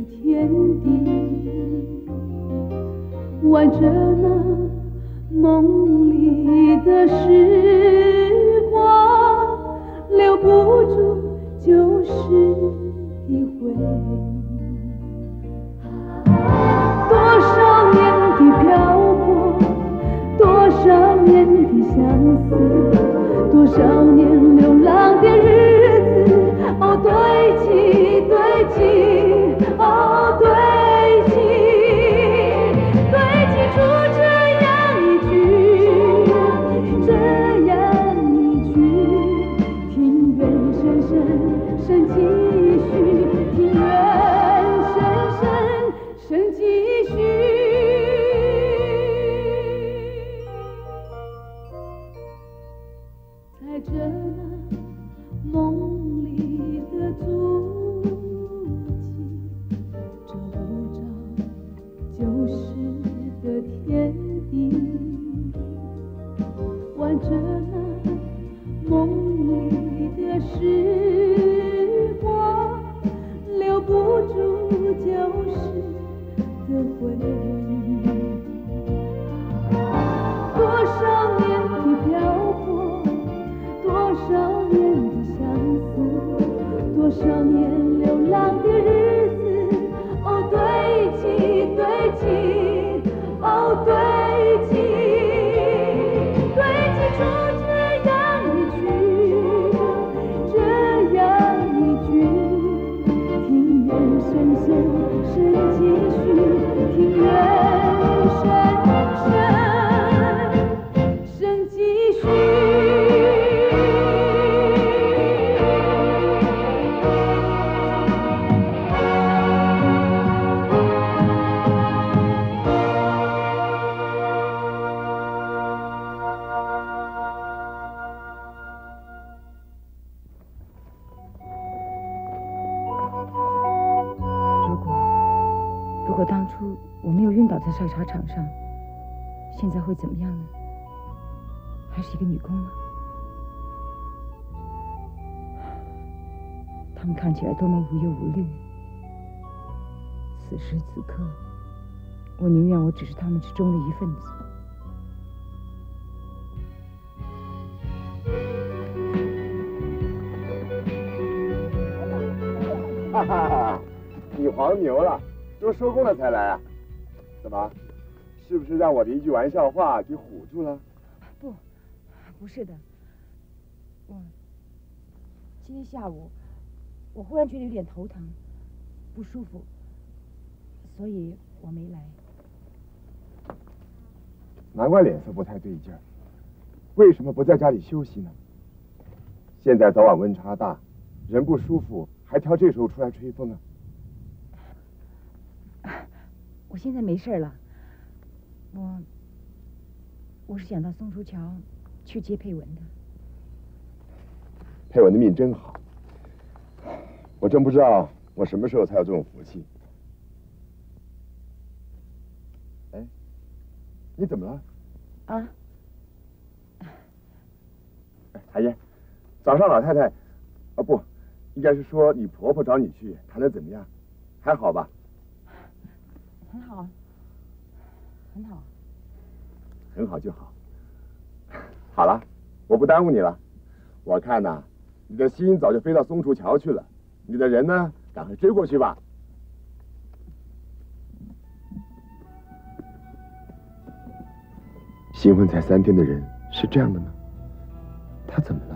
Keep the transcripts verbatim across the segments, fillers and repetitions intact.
天地，玩着那梦里的时光，留不住旧时的回忆。多少年的漂泊，多少年的相思，多少年流浪的日子，哦，堆积堆积，哦，堆积堆积出这样一句，这样一句，庭院深深深几许，庭院深深深几许。踩着那梦里的足迹，找不着旧时的天地，玩着那梦里的时光，留不住旧时的回忆。多少年的漂泊，多少年的相思，多少年流浪的日子，哦，堆积堆积，哦，堆积堆积出这样一句，这样一句，庭院深深深几许，庭院深深深几许。 如果当初我没有晕倒在晒茶场上，现在会怎么样呢？还是一个女工吗？她们看起来多么无忧无虑。此时此刻，我宁愿我只是她们之中的一份子。 哈哈哈！你黄牛了。都收工了才来啊？怎么？是不是让我的一句玩笑话给唬住了？ 不，不是的。我今天下午，我忽然觉得有点头疼，不舒服，所以我没来。 难怪脸色不太对劲儿。为什么不在家里休息呢？现在早晚温差大，人不舒服，还挑这时候出来吹风啊？ 我现在没事了，我我是想到松竹桥去接佩文的。 佩文的命真好，我真不知道我什么时候才有这种福气。哎，你怎么了？ 啊？ 海燕，早上老太太，啊不，应该是说你婆婆找你去，谈得怎么样？还好吧？ 很好，很好， 很好就好。好了，我不耽误你了。我看呐，你的心早就飞到松竹桥去了，你的人呢，赶快追过去吧。新婚才三天的人是这样的吗？他怎么了？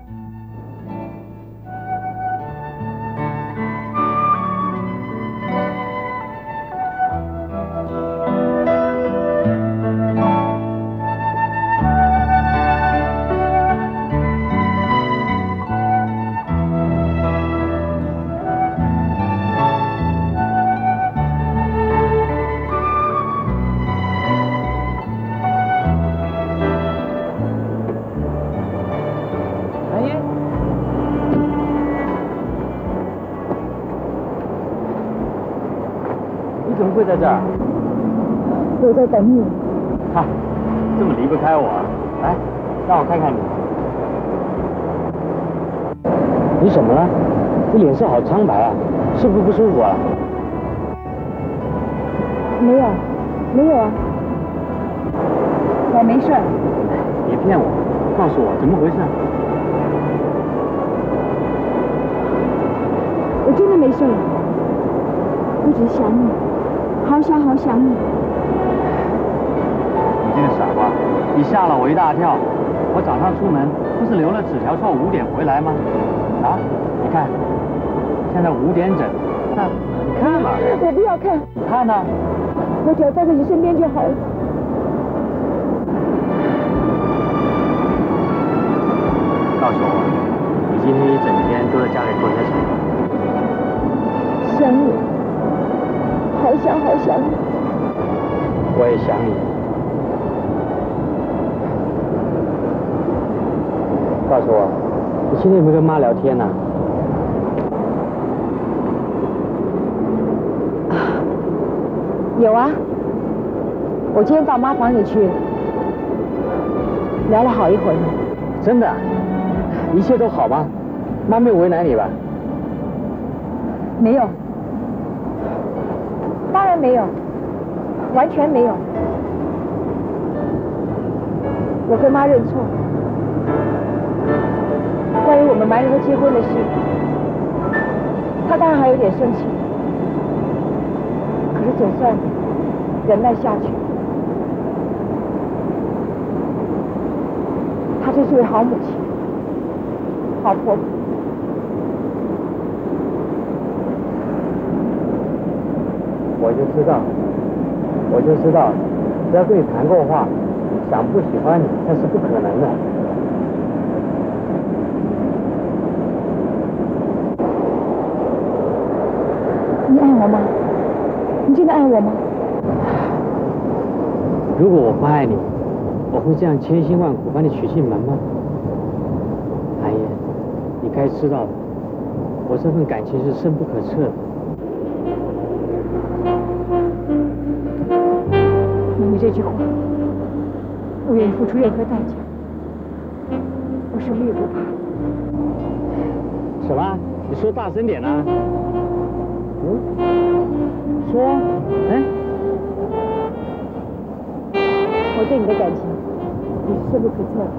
会在这儿？ 我在等你。 哈，这么离不开我？来，让我看看你。你怎么了？你脸色好苍白啊，是不是不舒服啊？ 没有，没有啊，我没事。 别骗我，告诉我怎么回事。 我真的没事，我只是想你，好想好想你。 你这个傻瓜，你吓了我一大跳。我早上出门不是留了纸条说五点回来吗？啊，你看，现在五点整。那你看嘛。 我不要看。 你看呢？ 我只要待在你身边就好了。 告诉我，你今天一整天都在家里做些什么？ 想你，好想好想你。 我也想你。告诉我，你今天有没有跟妈聊天呢？ 有啊，我今天到妈房里去，聊了好一会儿呢。 真的？一切都好吗？妈没有为难你吧？ 没有，当然没有，完全没有。我跟妈认错，关于我们瞒着她结婚的事，她当然还有点生气，可是总算忍耐下去。她真是位好母亲，好婆婆。 我就知道，我就知道，只要跟你谈过话，想不喜欢你那是不可能的。 你爱我吗？你真的爱我吗？ 如果我不爱你，我会这样千辛万苦把你娶进门吗？阿燕，你该知道的，我这份感情是深不可测的。 你这句话，我愿意付出任何代价，我什么也不怕。 什么？你说大声点啊！嗯？说，哎， 我对你的感情也是深不可测的。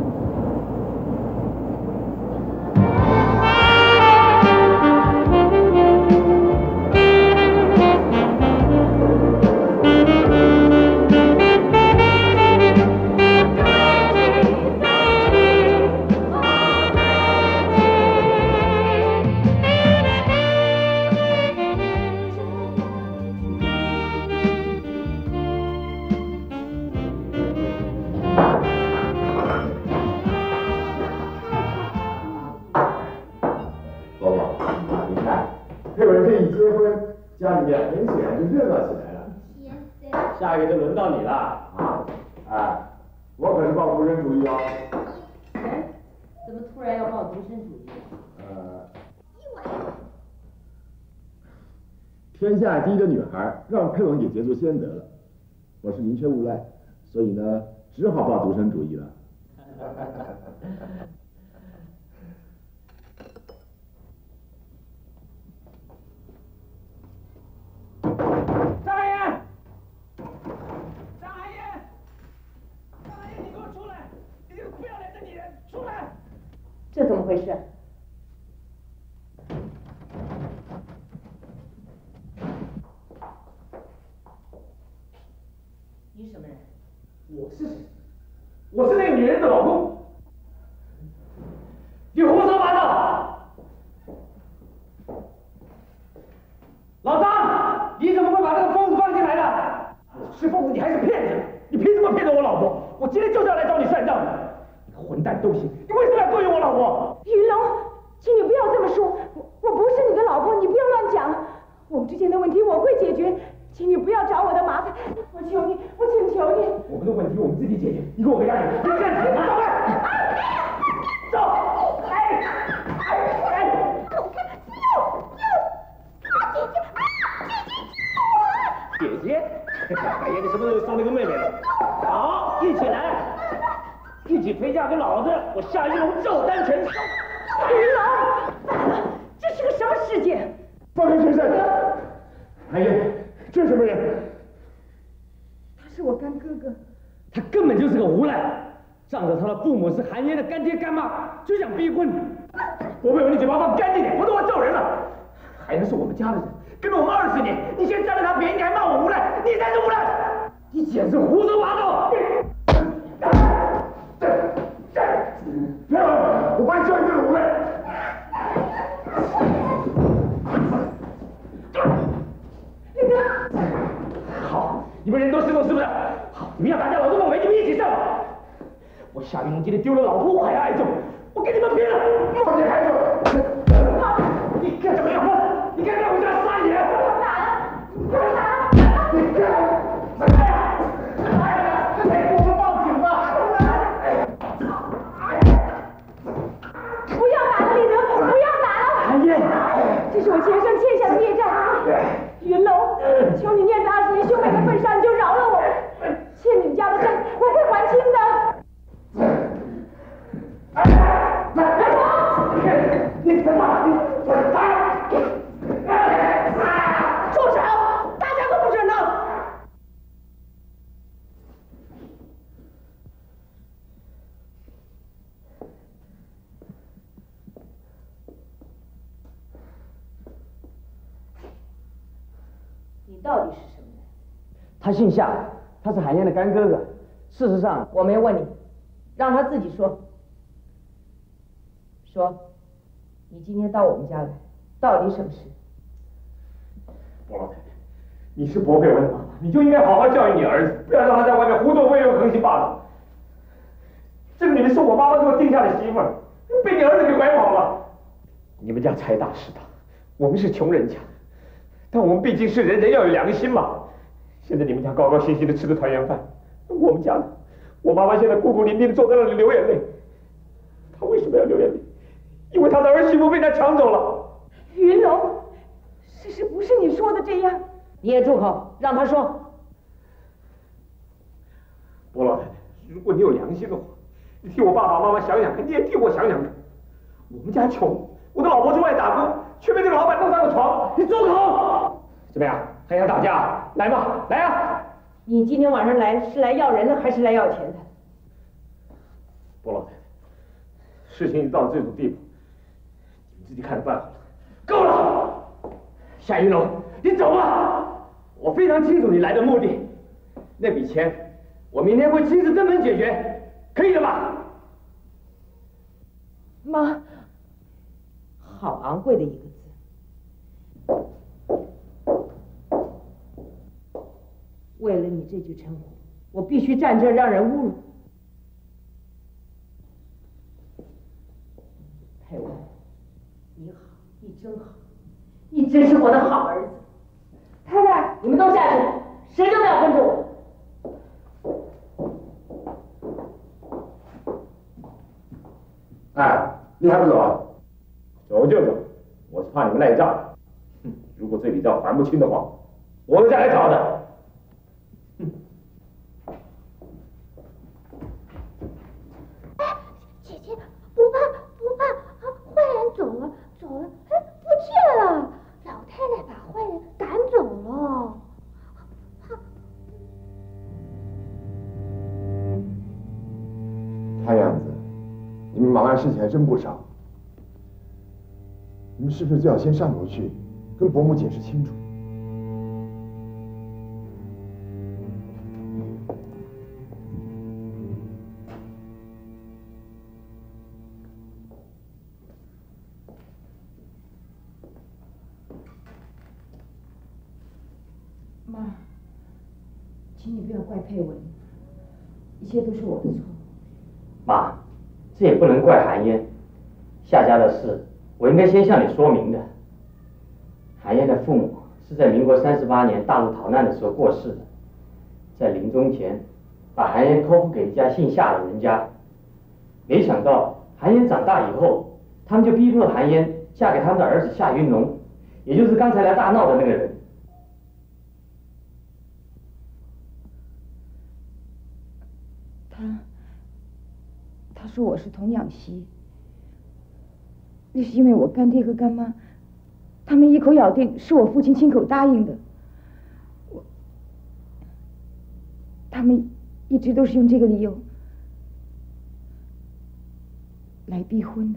家里面很显然就热闹起来了。 下个月就轮到你了啊！哎，我可是抱独身主义哦。 哎，怎么突然要抱独身主义？ 呃，天下第一的女孩让佩文给捷足先得了，我是宁缺毋滥，所以呢，只好抱独身主义了。 张阿燕，张阿燕，张阿燕，你给我出来！你这个不要脸的女人，出来！ 这怎么回事？你什么人？ 我是谁？我是那个女人的老公。你胡说八道！老张，你怎么会把这个疯子放进来的？是疯子，你还是骗子？你凭什么骗着我老婆？我今天就是要来找你算账的！你个混蛋东西，你为什么要勾引我老婆？ 云龙，请你不要这么说，我我不是你的老婆，你不要乱讲。我们之间的问题我会解决，请你不要找我的麻烦，我求你，我请求你。 我们的问题我们自己解决，你给我回家去！你干什么？走开！走！哎哎哎！姐姐，哎呀，你什么时候生了个妹妹了？好，一起来，一起陪嫁给老子，我夏一龙照单全收。 云龙，这是个什么世界？ 放开先生！哎呀，这什么人？ 着他的父母是韩嫣的干爹干妈，就想逼婚。伯佩文，你嘴巴放干净点，否则我叫人了。韩嫣是我们家的人，跟了我们二十年，你现在占了他便宜，你还骂我无赖，你才是无赖！你简直胡说八道！ 别了，我把你叫你这个无赖！ 好，你们人都失踪是不是？好，你们要打架，老子孟伟，你们一起上！我夏云龙今天丢了老婆，我还要挨揍，我跟你们拼了！放开孩子！你干什么呀？你敢在我家撒野？我打了！我打了！你干！来呀！来呀！来，我们报警吧！ 不要打了，李德，不要打了！ 韩嫣， 这是我前生欠下的孽债。云龙，求你念在二十年兄妹的份上，你就饶了我。欠你们家的债，我会还清的。 你他妈！你住手！大家都不准闹！你到底是什么人？ 他姓夏，他是韩嫣的干哥哥。事实上， 我没问你，让他自己说。说，你今天到我们家来，到底什么事？ 伯老太太，你是伯佩文的妈妈，你就应该好好教育你儿子，不要让他在外面胡作非为、横行霸道。这个女人是我妈妈给我定下的媳妇儿，被你儿子给拐跑了。你们家财大势大，我们是穷人家，但我们毕竟是人，人要有良心嘛。现在你们家高高兴兴的吃着团圆饭，我们家呢？我妈妈现在孤孤零零的坐在那里流眼泪。她为什么要流眼泪？因为她的儿媳妇被他抢走了。 云龙，事实不是你说的这样。 你也住口，让他说。 伯老太太，如果你有良心的话，你替我爸爸妈妈想想看，你也替我想想看。我们家穷，我的老婆出外打工，却被这个老板弄上了床。你住口！怎么样？还想打架？来嘛，来啊！ 你今天晚上来是来要人的，还是来要钱的？ 伯老太太，事情已经到了这种地步，你们自己看着办好了。够了，夏云龙，你走吧。我非常清楚你来的目的，那笔钱我明天会亲自登门解决，可以了吧？ 妈，好昂贵的一个字。为了你这句称呼，我必须站这让人侮辱。佩文，你好，你真好，你真是我的好儿子。太太，你们都下去，谁都不要跟着我。 哎，你还不走啊？ 走就走，我是怕你们赖账。哼，如果这笔账还不清的话，我会再来找的。 姐姐，不怕不怕，啊，坏人走了走了，哎，不见了，老太太把坏人赶走了。 看样子，你们忙案事情还真不少。你们是不是最好先上楼去，跟伯母解释清楚？ 妈，请你不要怪佩文，一切都是我的错。 妈，这也不能怪韩嫣，夏家的事我应该先向你说明的。韩嫣的父母是在民国三十八年大陆逃难的时候过世的，在临终前把韩嫣托付给一家姓夏的人家，没想到韩嫣长大以后，他们就逼迫韩嫣嫁给他们的儿子夏云龙，也就是刚才来大闹的那个人。 他他说我是童养媳，那是因为我干爹和干妈，他们一口咬定是我父亲亲口答应的。我，他们一直都是用这个理由来逼婚的。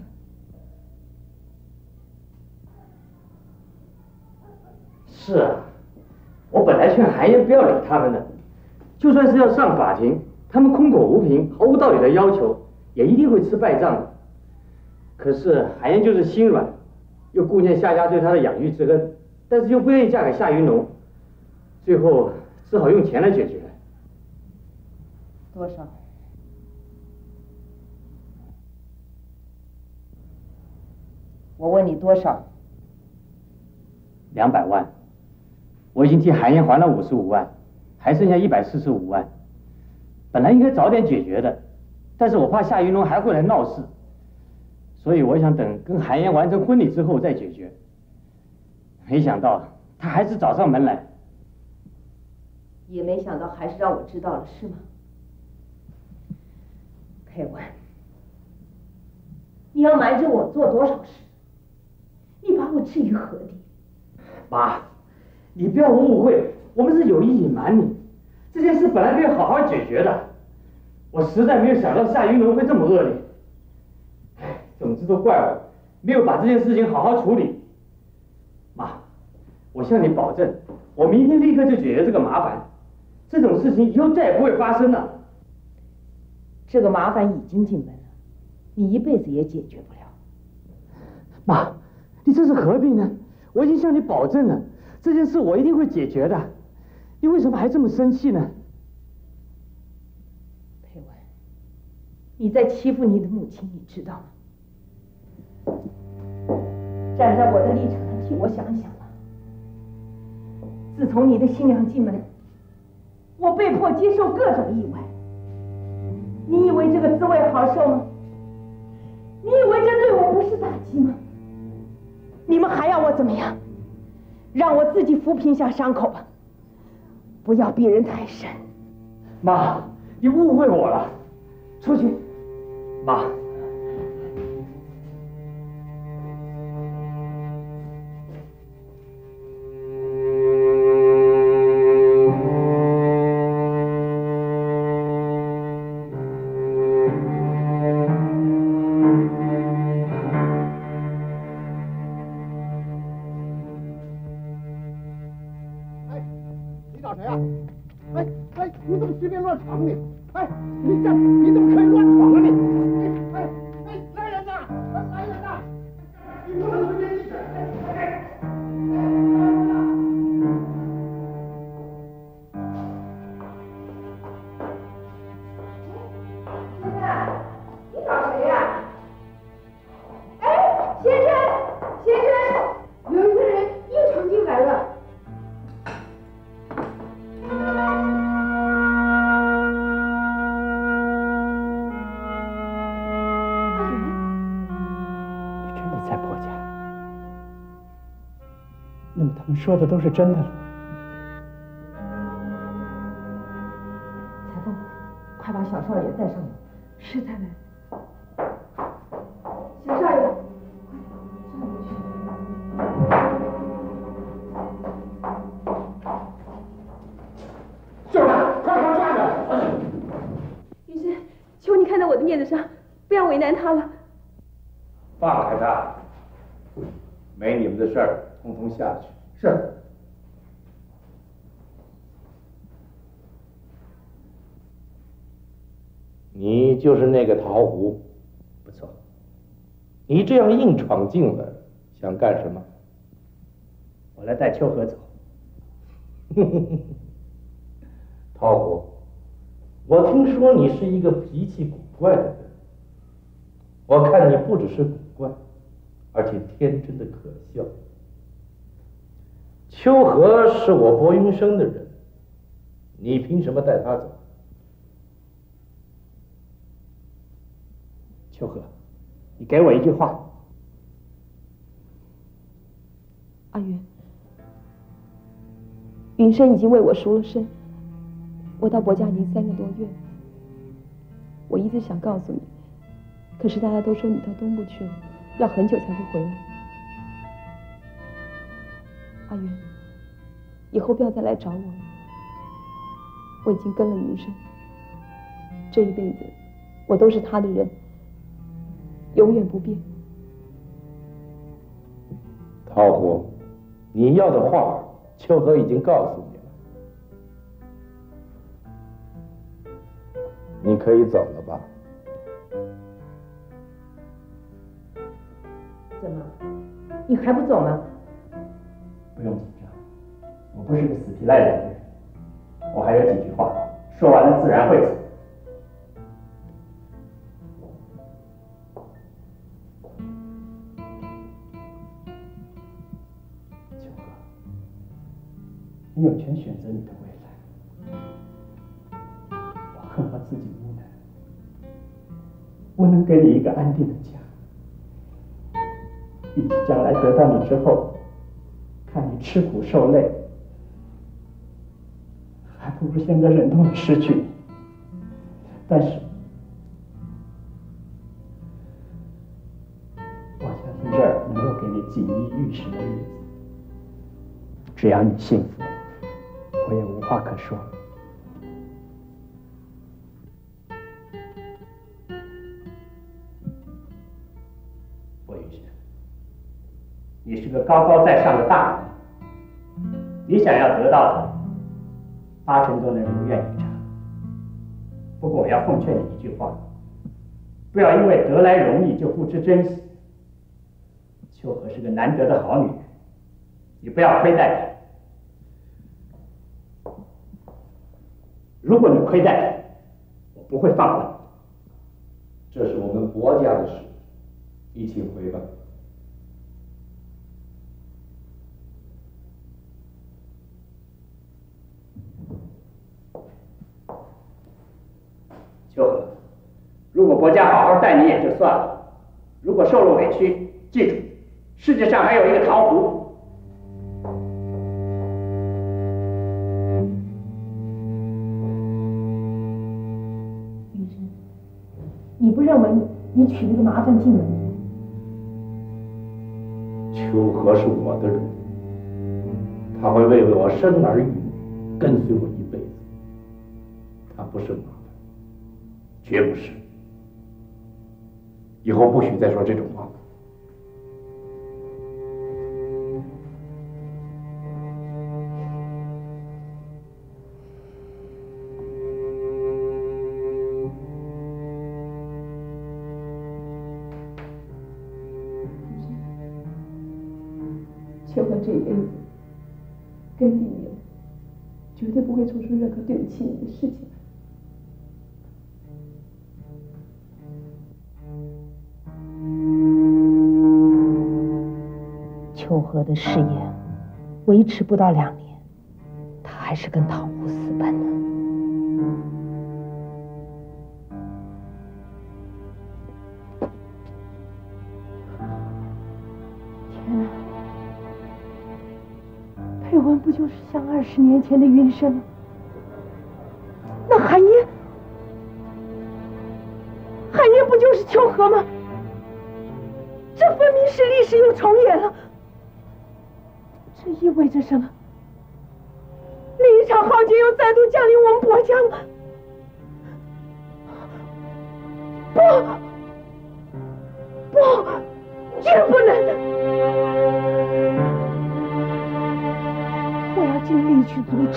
是啊，我本来劝韩燕不要理他们的，就算是要上法庭，他们空口无凭、毫无道理的要求，也一定会吃败仗的。可是韩燕就是心软，又顾念夏家对她的养育之恩，但是又不愿意嫁给夏云龙，最后只好用钱来解决。 多少？我问你多少？ 两百万，我已经替韩燕还了五十五万，还剩下一百四十五万。本来应该早点解决的，但是我怕夏云龙还会来闹事，所以我想等跟韩燕完成婚礼之后再解决。没想到他还是找上门来。 也没想到还是让我知道了，是吗？佩文，你要瞒着我做多少事？你把我置于何地？ 妈，你不要误会，我们是有意隐瞒你。这件事本来可以好好解决的，我实在没有想到夏云龙会这么恶劣。唉，总之都怪我，没有把这件事情好好处理。妈，我向你保证，我明天立刻就解决这个麻烦，这种事情以后再也不会发生了。 这个麻烦已经进门了，你一辈子也解决不了。 妈，你这是何必呢？我已经向你保证了，这件事我一定会解决的。你为什么还这么生气呢？ 佩文，你在欺负你的母亲，你知道吗？站在我的立场上替我想想吧。自从你的新娘进门，我被迫接受各种意外。你以为这个滋味好受吗？你以为这对我不是打击吗？你们还要我怎么样？让我自己抚平一下伤口吧，不要逼人太深。 妈，你误会我了，出去。妈。 说的都是真的了。 裁缝，快把小少爷带上来。 是太太。小少爷， 就是他，快把他抓着！ 云深，求你看在我的面子上，不要为难他了。 放开他，没你们的事儿，通通下去。是。你就是那个陶壶，不错。你这样硬闯进来，想干什么？ 我来带秋荷走。 陶壶，我听说你是一个脾气古怪的人，我看你不只是古怪，而且天真的可笑。秋荷是我薄云生的人，你凭什么带他走？ 秋荷，你给我一句话。 阿元，云深已经为我赎了身，我到薄家已经三个多月了。我一直想告诉你，可是大家都说你到东部去了，要很久才会回来。阿元，以后不要再来找我了。我已经跟了云深，这一辈子我都是他的人， 永远不变。 陶虎，你要的话，秋荷已经告诉你了，你可以走了吧？ 怎么，你还不走吗？ 不用紧张，我不是个死皮赖脸的人，我还有几句话，说完了自然会走。秋荷，你有权选择你的未来。我恨我自己无能，不能给你一个安定的家。比起将来得到你之后，看你吃苦受累，还不如现在忍痛的失去你。但是，我相信这儿能够给你锦衣玉食的日子。只要你幸福，我也无话可说。我允许。你是个高高在上的大人，你想要得到的，八成都能如愿以偿。不过我要奉劝你一句话，不要因为得来容易就不知珍惜。秋荷是个难得的好女人，你不要亏待她。如果你亏待她，我不会放过你。 这是我们国家的事，一起回吧。 秋荷，如果国家好好待你也就算了，如果受了委屈，记住，世界上还有一个陶壶。 云深，你不认为你你娶了个麻烦进门？ 秋荷是我的人，他会为我生儿育女，跟随我一辈子。他不是麻烦。绝不是，以后不许再说这种话。 秋荷这一辈子跟定你了，绝对不会做出任何对不起你的事情。 秋荷的事业维持不到两年，他还是跟陶壶私奔了。天哪！佩文不就是像二十年前的云深吗？那韩嫣，韩嫣不就是秋荷吗？这分明是历史又重演了。这意味着什么？另一场浩劫又再度降临我们国家了。不，不，绝不能！我要尽力去阻止，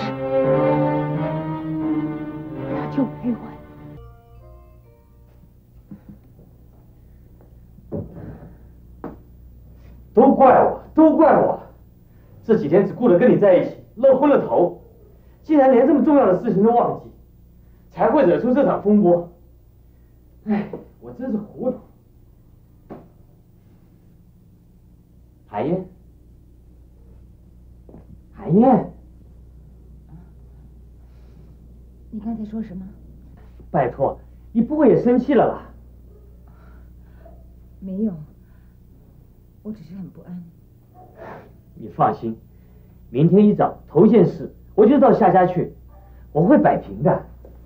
我要救裴文。 都怪我，都怪我！这几天只顾着跟你在一起，漏昏了头，竟然连这么重要的事情都忘记，才会惹出这场风波。哎，我真是糊涂。海燕，海燕， 你刚才说什么？ 拜托，你不会也生气了吧？ 没有，我只是很不安。 你放心，明天一早头件事我就到夏家去，我会摆平的。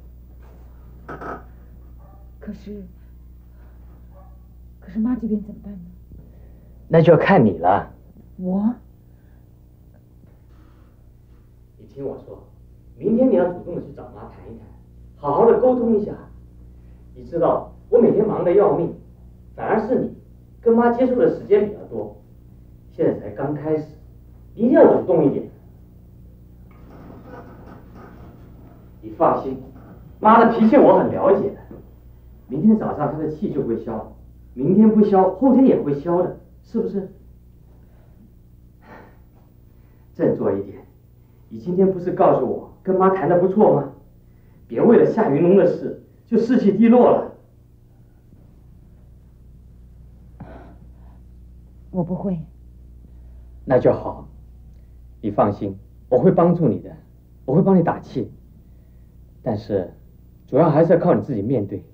可是，可是妈这边怎么办呢？ 那就要看你了。 我？ 你听我说，明天你要主动的去找妈谈一谈，好好的沟通一下。你知道我每天忙得要命，反反而是你跟妈接触的时间比较多，现在才刚开始，你一定要主动一点。你放心，妈的脾气我很了解的，明天早上她的气就会消，明天不消，后天也会消的，是不是？振作一点，你今天不是告诉我跟妈谈得不错吗？别为了夏云龙的事就士气低落了。 我不会。 那就好，你放心，我会帮助你的，我会帮你打气。但是，主要还是要靠你自己面对。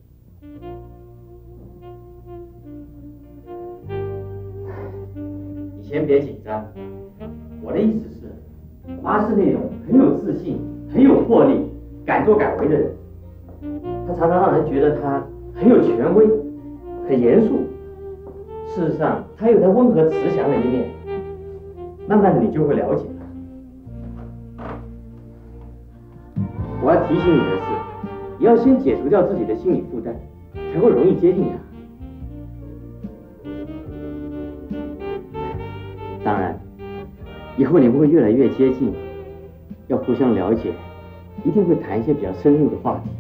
你先别紧张，我的意思是，妈是那种很有自信、很有魄力、敢作敢为的人。她常常让人觉得她很有权威、很严肃。事实上，她有她温和慈祥的一面。慢慢的，你就会了解了。我要提醒你的是，你要先解除掉自己的心理负担，才会容易接近她。当然，以后你们会越来越接近，要互相了解，一定会谈一些比较深入的话题。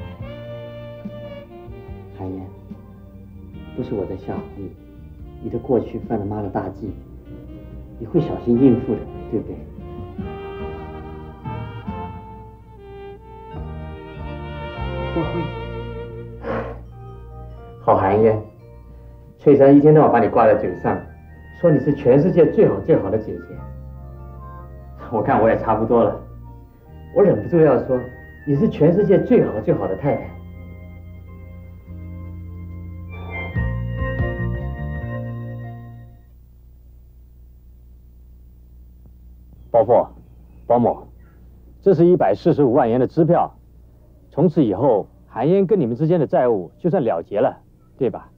韩岩，不是我在吓唬你，你的过去犯了妈的大忌，你会小心应付的，对不对？我会。好寒烟，翠珊一天到晚把你挂在嘴上，说你是全世界最好最好的姐姐。我看我也差不多了，我忍不住要说你是全世界最好最好的太太。 伯父、伯母，这是一百四十五万元的支票，从此以后，韩嫣跟你们之间的债务就算了结了，对吧？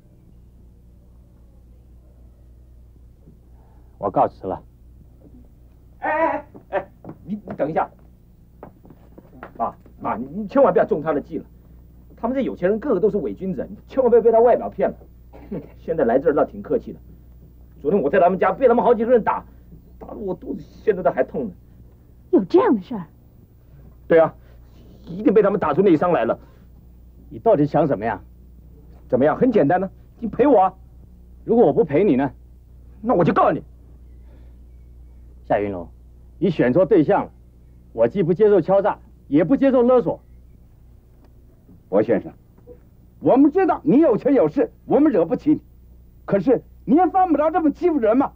我告辞了。 哎哎哎哎，你你等一下，妈妈，你你千万不要中他的计了。他们这有钱人个个都是伪君子，你千万不要被他外表骗了。哼，现在来这儿倒挺客气的。昨天我在他们家被他们好几个人打。打得我肚子现在都还痛呢。 有这样的事儿？ 对啊，一定被他们打出内伤来了。 你到底想怎么样？ 怎么样？很简单呢，你赔我啊。 如果我不赔你呢？ 那我就告你。 夏云龙，你选错对象了。我既不接受敲诈，也不接受勒索。 薄先生，我们知道你有权有势，我们惹不起你。可是你也犯不着这么欺负人嘛。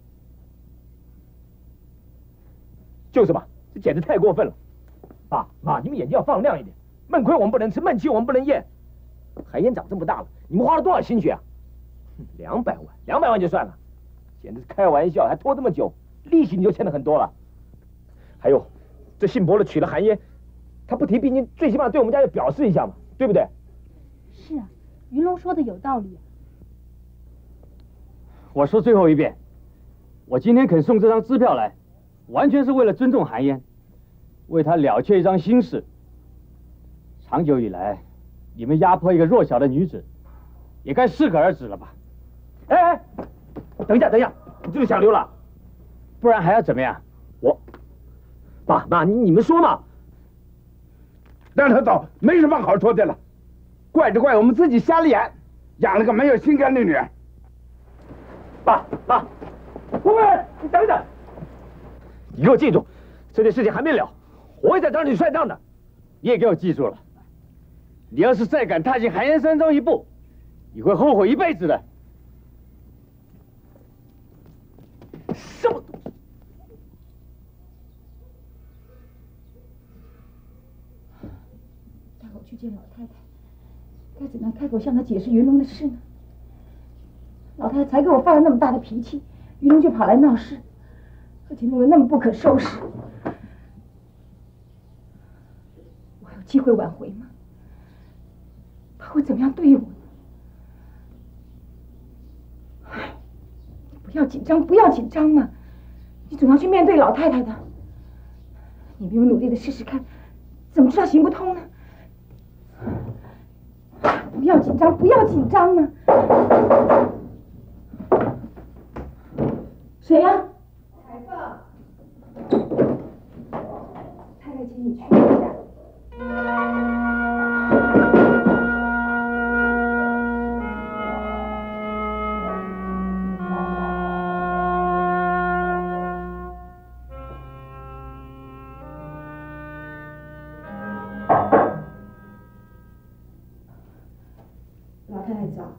就是嘛，这简直太过分了！爸妈，你们眼睛要放亮一点。闷亏我们不能吃，闷气我们不能咽。韩嫣长这么大了，你们花了多少心血啊？两百万，两百万就算了，简直是开玩笑，还拖这么久，利息你就欠了很多了。还有，这姓薄的娶了韩嫣，他不提聘金，最起码对我们家要表示一下嘛，对不对？ 是啊，云龙说的有道理。 我说最后一遍，我今天肯送这张支票来。完全是为了尊重韩嫣，为她了却一桩心事。长久以来，你们压迫一个弱小的女子，也该适可而止了吧？ 哎哎，等一下，等一下，你这就想溜了？ 不然还要怎么样？ 我，爸妈，你你们说嘛？ 让他走，没什么好说的了。怪就怪我们自己瞎了眼，养了个没有心肝的女儿。 爸妈，红梅，你等等。你给我记住，这件事情还没了，我会再找你算账的。 你也给我记住了，你要是再敢踏进寒烟山庄一步，你会后悔一辈子的。 什么东西？ 待会儿去见老太太，该怎么样开口向她解释云龙的事呢？老太太才给我发了那么大的脾气，云龙就跑来闹事。而且弄得那么不可收拾，我有机会挽回吗？他会怎么样对我呢？唉，不要紧张，不要紧张嘛！你总要去面对老太太的。你没有努力的试试看，怎么知道行不通呢？不要紧张，不要紧张嘛！ 谁呀？ 裁缝。 太太，请你去一下。老太太早。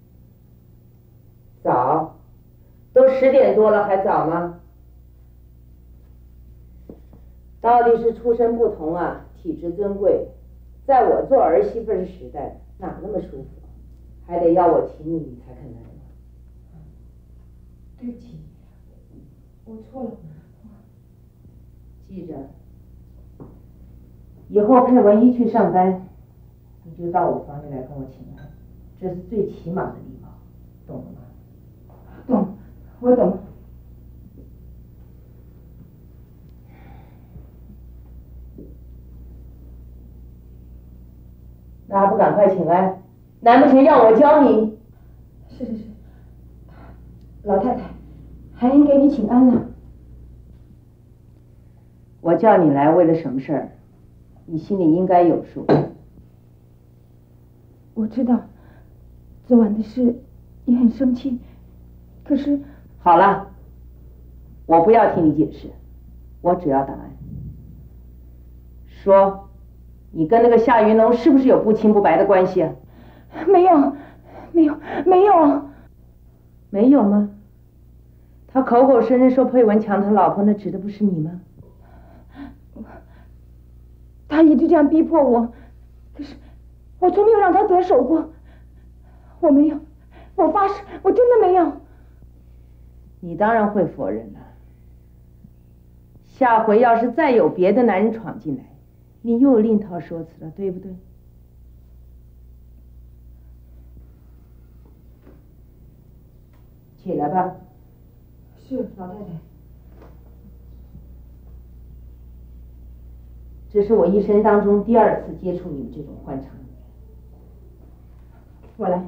早，都十点多了还早吗？到底是出身不同啊，体质尊贵，在我做儿媳妇的时代哪那么舒服，还得要我请你你才肯来呢。 对不起，我错了。 记着，以后佩文一去上班，你就到我房里来跟我请安，这是最起码的礼貌，懂了吗？ 懂，我懂。 那还不赶快请安？难不成让我教你？ 是是是，老太太，韩英给你请安了。 我叫你来为了什么事儿？你心里应该有数。 我知道，昨晚的事，你很生气，可是…… 好了，我不要听你解释，我只要答案。说，你跟那个夏云龙是不是有不清不白的关系啊？ 没有，没有，没有。 没有吗？他口口声声说佩文抢他老婆，那指的不是你吗？ 他一直这样逼迫我，可是我从没有让他得手过。我没有，我发誓，我真的没有。 你当然会否认了。下回要是再有别的男人闯进来，你又有另套说辞了，对不对？起来吧。 是，老太太。 这是我一生当中第二次接触你们这种欢场女人。 我来。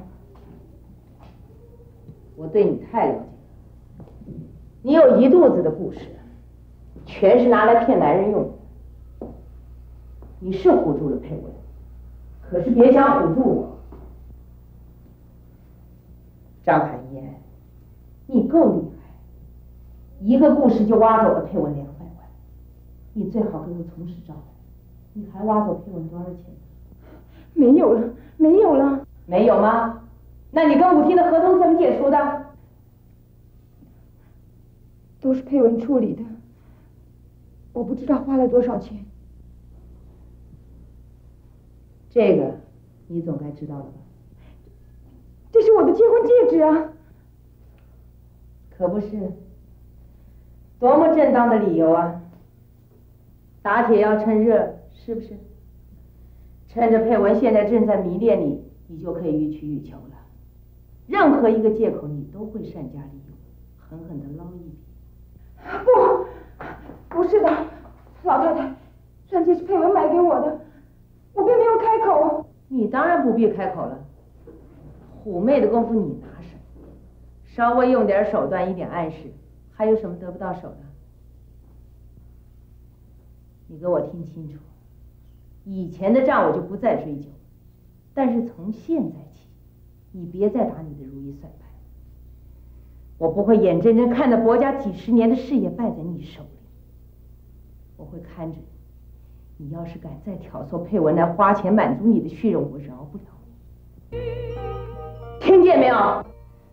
我对你太了解了，你有一肚子的故事，全是拿来骗男人用的。你是唬住了佩文，可是别想唬住我。张海燕，你够厉害，一个故事就挖走了佩文两百万，你最好给我从实招来。你还挖走佩文多少钱？ 没有了，没有了。 没有吗？那你跟舞厅的合同怎么解除的？ 都是佩文处理的，我不知道花了多少钱。 这个你总该知道了吧？ 这是我的结婚戒指啊！ 可不是，多么正当的理由啊！打铁要趁热，是不是？趁着佩文现在正在迷恋你，你就可以予取予求了。任何一个借口你都会善加利用，狠狠的捞一笔。 不，不是的，老太太，钻戒是佩文买给我的，我并没有开口。 你当然不必开口了，妩媚的功夫你拿手，稍微用点手段，一点暗示，还有什么得不到手的？你给我听清楚，以前的账我就不再追究，但是从现在起，你别再打你的如意算盘。我不会眼睁睁看着薄家几十年的事业败在你手里，我会看着你。你要是敢再挑唆佩文来花钱满足你的虚荣，我饶不了你。听见没有？ 老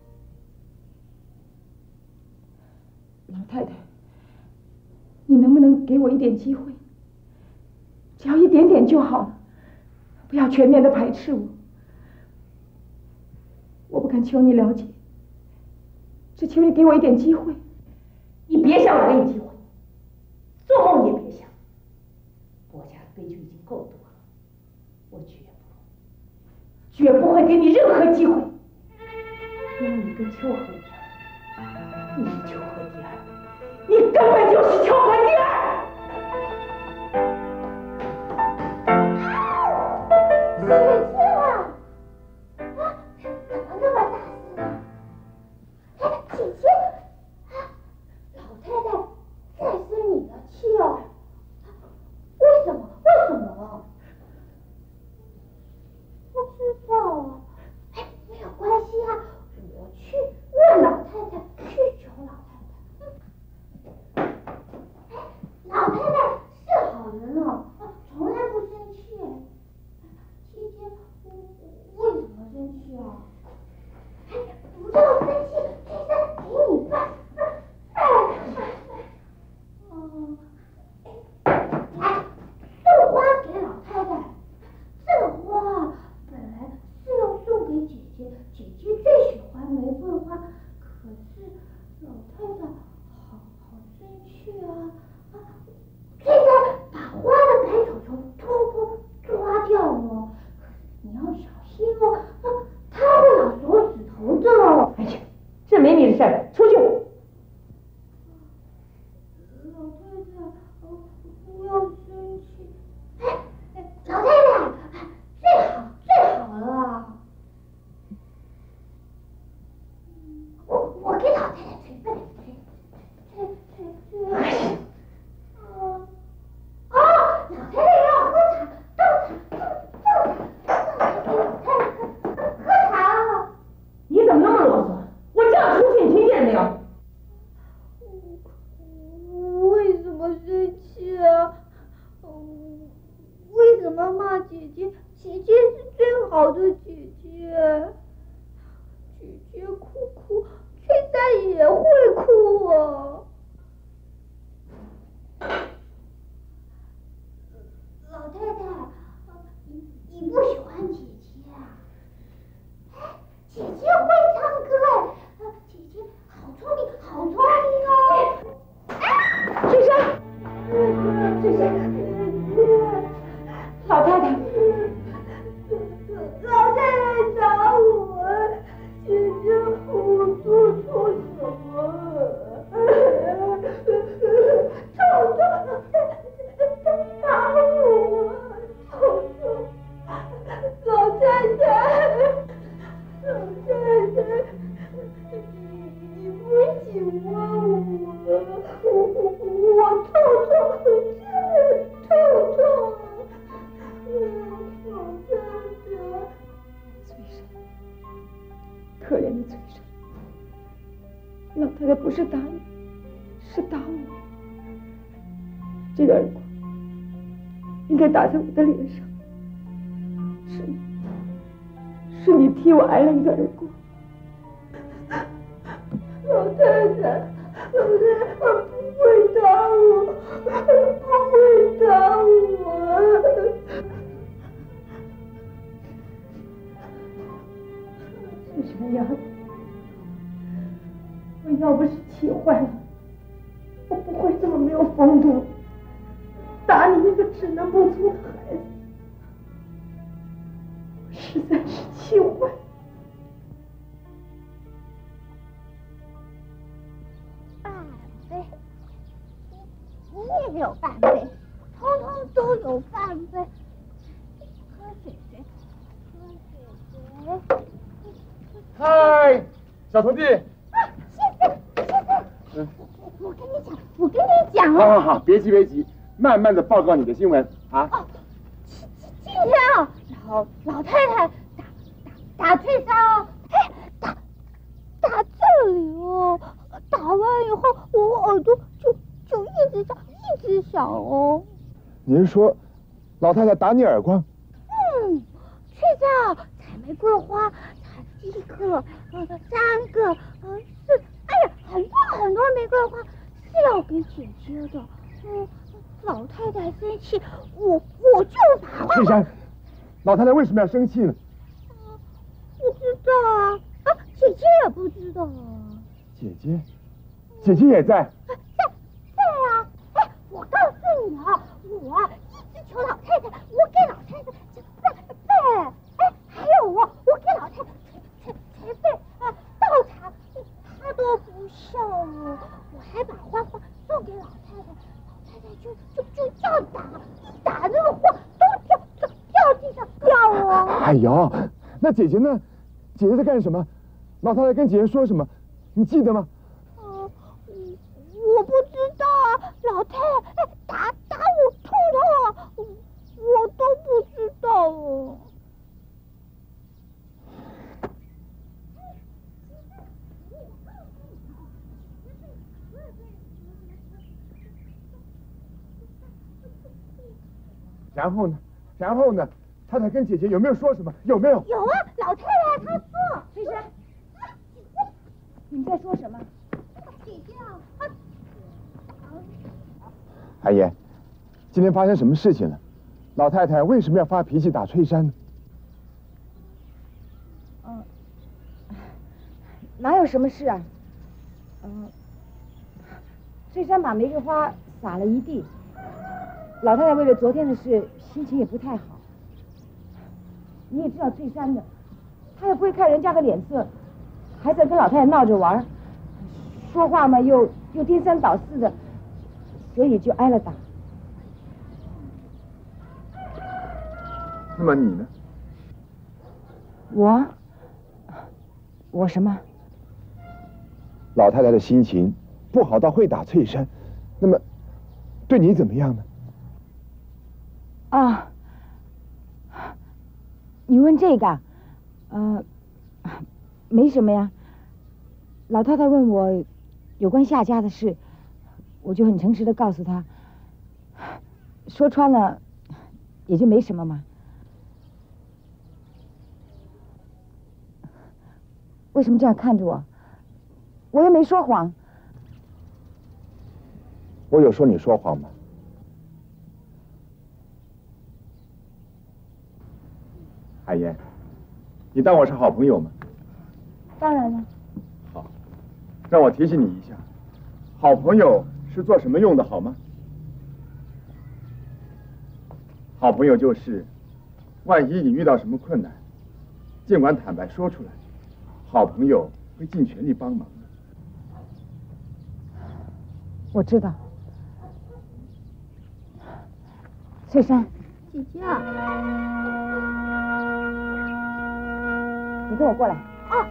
太太，你能不能给我一点机会？只要一点点就好了，不要全面的排斥我。我不敢求你了解，只求你给我一点机会。 你别想我给你机会，做梦也别想。薄家的悲剧已经够多了，我绝不，绝不会给你任何机会。因为你跟秋荷一样，你是秋荷第二，你根本就是秋荷第二。 水去了！啊，怎么那么不要生气。哎，老太太，最好最好了。我我给老太太捶背，捶捶捶捶。啊啊！老太太要喝茶，倒茶，倒茶，倒茶给老太太喝喝茶。 你怎么那么啰嗦？我叫出去，你听见没有？ 为什么生气啊？为什么骂姐姐？姐姐是最好的姐姐。姐姐哭哭，翠珊也会哭啊。老太太，你你不喜欢姐姐啊？哎，姐姐会唱歌哎，姐姐好聪明，好聪明哦。哎，翠珊，翠珊， 老太太， 老太太打我，姐姐我做错什么？臭臭，打我，臭臭，老太太，老太太，你不喜欢我，我我臭臭，真的臭臭。 翠珊，可怜的翠珊，老太太不是打你，是打我。这个耳光应该打在我的脸上，是你，是你替我挨了一个耳光。 老太太，老太太不会打我，不会打我。 翠珊呀，我要不是气坏了，我不会这么没有风度，打你一个只能不聪的孩子。我实在是气坏了。 半杯，你也有半杯，通通都有半杯。喝水水，喝水水。 嗨，小徒弟。 啊，先生，先生，嗯，我跟你讲，我跟你讲好好好，别急别急，慢慢的报告你的新闻啊。 哦，今今天啊，老老太太打打打翠珊哦，哎，打打这里哦，打完以后我耳朵就就一直响，一直响哦。 你是说，老太太打你耳光？ 嗯，翠珊啊，采玫瑰花。一个，呃，三个，呃，四，哎呀，很多很多玫瑰花是要给姐姐的。嗯，老太太生气，我我就把花。 翠珊，老太太为什么要生气呢？ 啊，不知道啊，啊，姐姐也不知道啊。 姐姐，姐姐也在。 在在啊，哎，我告诉你啊，我啊一直求老太太，我给老太太在在，哎，还有我，我给老太太。捶背啊，倒茶，他都不笑我，我还把花花送给老太太，老太太就就就要打，一打那个花都掉掉掉地上掉啊！ 哎呦，那姐姐呢？姐姐在干什么？老太太跟姐姐说什么？你记得吗？ 啊，我不知道啊，老太太哎打打我痛痛啊，我我都不知道哦。 然后呢？然后呢？太太跟姐姐有没有说什么？有没有？ 有啊，老太太她说。 翠珊，你在说什么？ 姐姐啊，她。 阿爷，今天发生什么事情了？老太太为什么要发脾气打翠珊呢？ 嗯，哪有什么事啊？嗯，翠珊把玫瑰花撒了一地。老太太为了昨天的事，心情也不太好。你也知道翠珊的，她也不会看人家的脸色，还在跟老太太闹着玩，说话嘛又又颠三倒四的， 所以就挨了打。 那么你呢？ 我，我什么？ 老太太的心情不好到会打翠山，那么对你怎么样呢？ 啊，你问这个，呃，没什么呀。老太太问我有关夏家的事，我就很诚实的告诉她，说穿了也就没什么嘛。为什么这样看着我？我又没说谎。 我有说你说谎吗？海燕，你当我是好朋友吗？ 当然了。 好，让我提醒你一下，好朋友是做什么用的，好吗？好朋友就是，万一你遇到什么困难，尽管坦白说出来，好朋友会尽全力帮忙的。 我知道。翠山， 姐姐啊， 你跟我过来。 哦。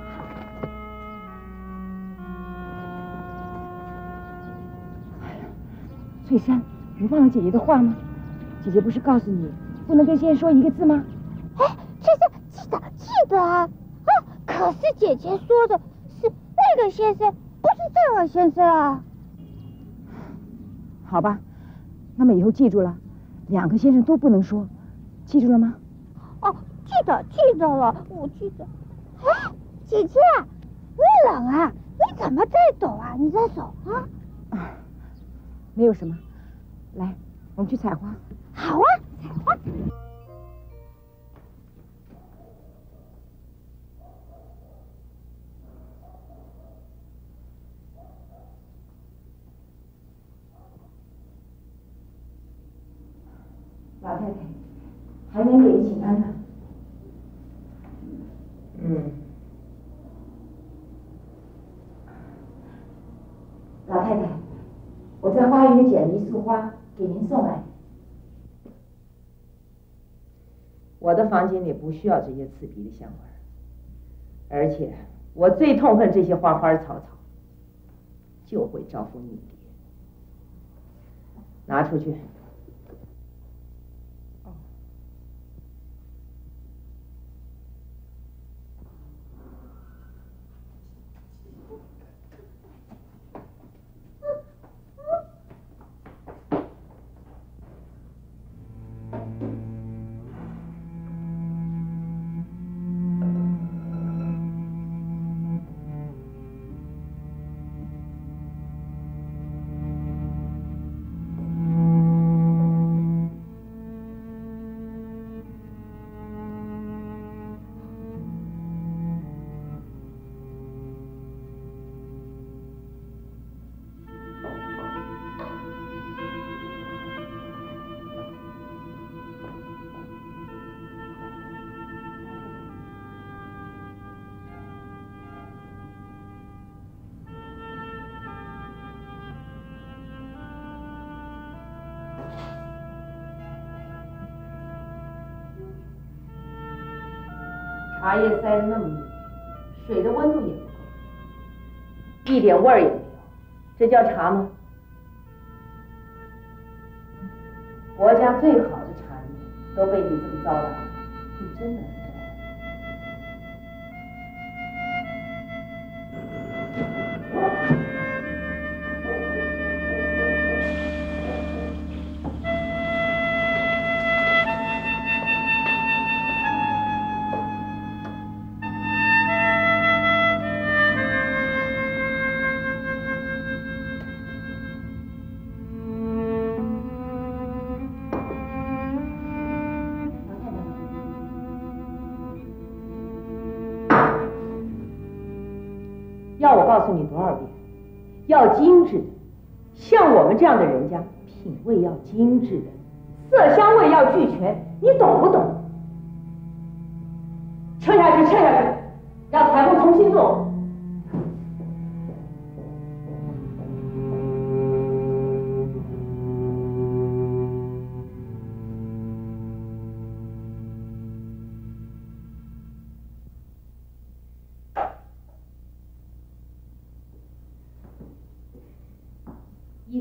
哎呀，翠山，你忘了姐姐的话吗？姐姐不是告诉你不能跟先生说一个字吗？ 哎，翠山，记得记得啊！啊，可是姐姐说的是那个先生，不是这个先生啊。 好吧，那么以后记住了，两个先生都不能说，记住了吗？ 哦，记得记得了，我记得。哎，姐姐，你冷啊？你怎么在抖啊？你的手啊？ 啊，没有什么。来，我们去采花。 好啊，采花。 老太太，还能给你请安呢。 嗯。 老太太，我在花园里捡了一束花，给您送来。 我的房间里不需要这些刺鼻的香味，而且我最痛恨这些花花草草，就会招蜂引蝶。拿出去。茶叶塞得那么密，水的温度也不够，一点味儿也没有，这叫茶吗？国家最好的茶叶都被你这么糟蹋，你真的是。要我告诉你多少遍？要精致的，像我们这样的人家，品味要精致的，色香味要俱全，你懂不懂？撤下去，撤下去，让裁缝重新做。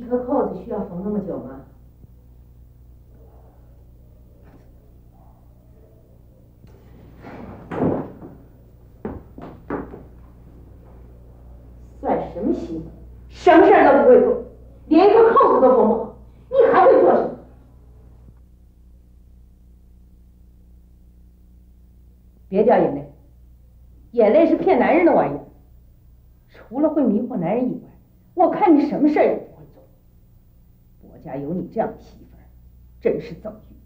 服的扣子需要缝那么久吗？算什么媳妇？什么事儿都不会做，连一个扣子都缝不好，你还会做什么？别掉眼泪，眼泪是骗男人的玩意儿。除了会迷惑男人以外，我看你什么事儿也不会做。薄家有你这样的媳妇儿，真是遭遇。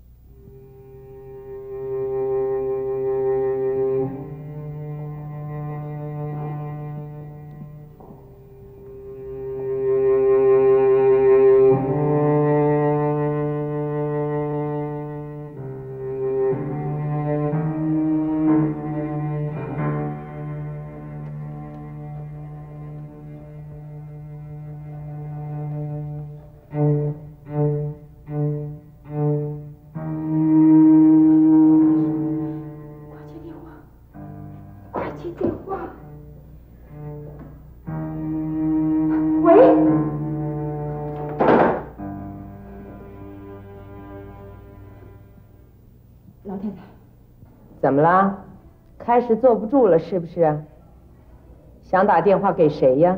怎么啦？开始坐不住了是不是？想打电话给谁呀？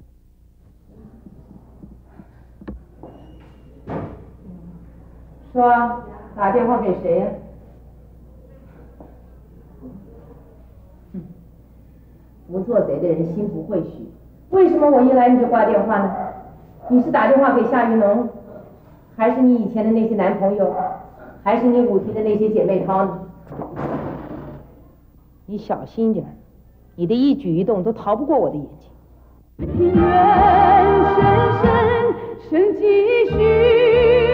说，打电话给谁呀？哼，不做贼的人心不会虚。为什么我一来你就挂电话呢？你是打电话给夏玉农，还是你以前的那些男朋友，还是你舞厅的那些姐妹淘呢？你小心点，你的一举一动都逃不过我的眼睛。 庭院深深深几许，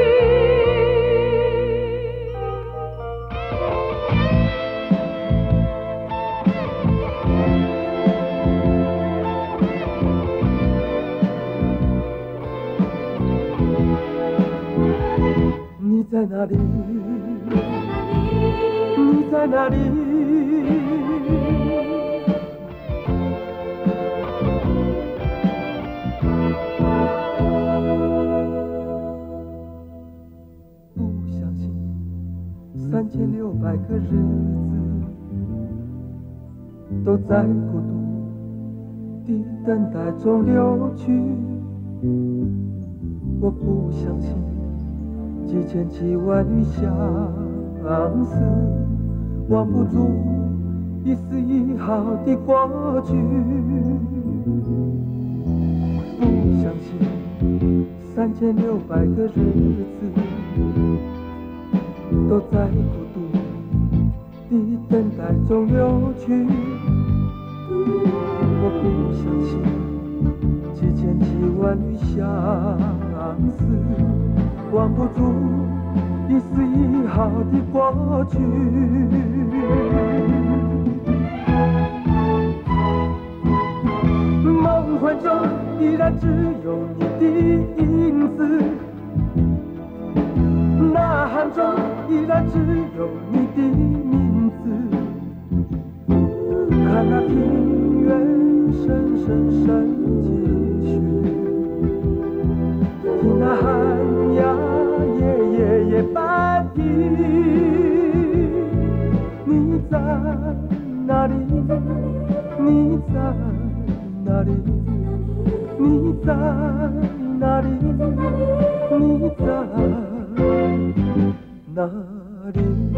你在哪里？你在哪里？三千六百个日子都在孤独的等待中流去，我不相信几千几万缕相思忘不住一丝一毫的过去，不相信三千六百个日子都在孤独的等待中流去，我不相信几千几万缕相思忘不住一丝一毫的过去。梦幻中依然只有你的影子，呐喊中依然只有你的名字。看那庭院深深深几许，听那寒鸦夜夜夜半啼。你在哪里？你在哪里？你在哪里？你在哪里？